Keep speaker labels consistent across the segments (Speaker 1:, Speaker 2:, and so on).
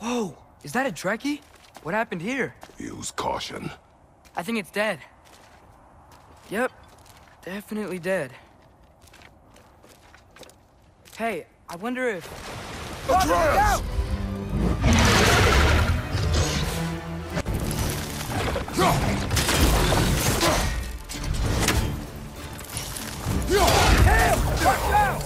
Speaker 1: Whoa! Is that a Trekkie? What happened here?
Speaker 2: Use caution.
Speaker 1: I think it's dead. Yep. Definitely dead. Hey, I wonder if...
Speaker 2: Atreus!
Speaker 1: Watch out!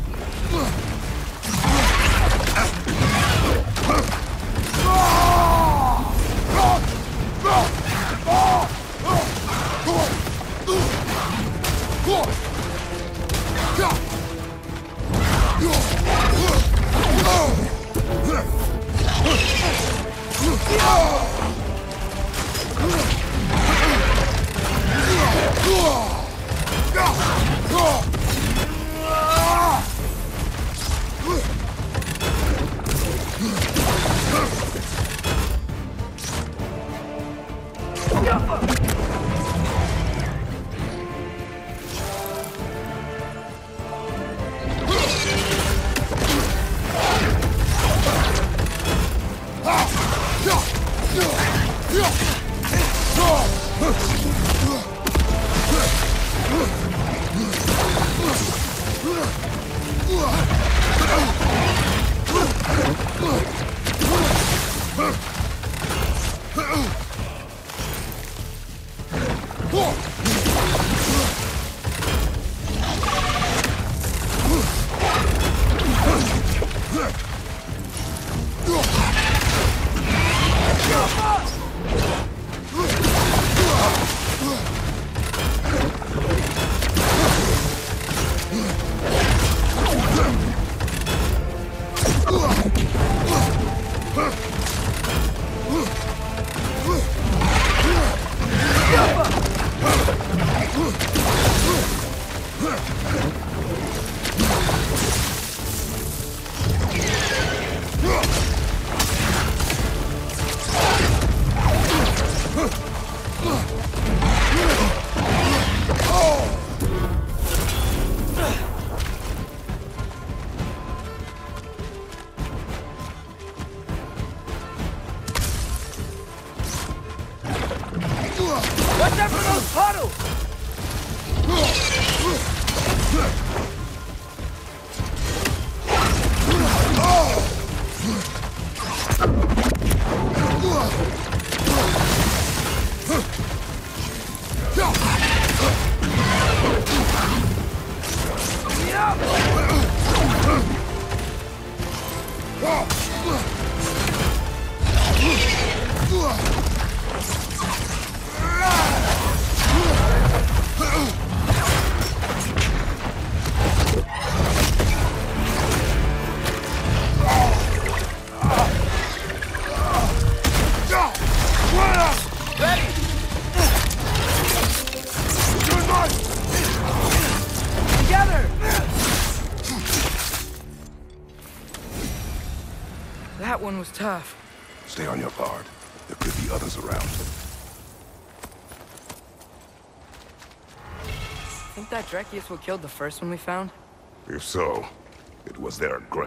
Speaker 1: Watch out for those puddles! That one was tough.
Speaker 2: Stay on your guard. There could be others around.
Speaker 1: Think that Drekkius what killed the first one we found?
Speaker 2: If so, it was their grave.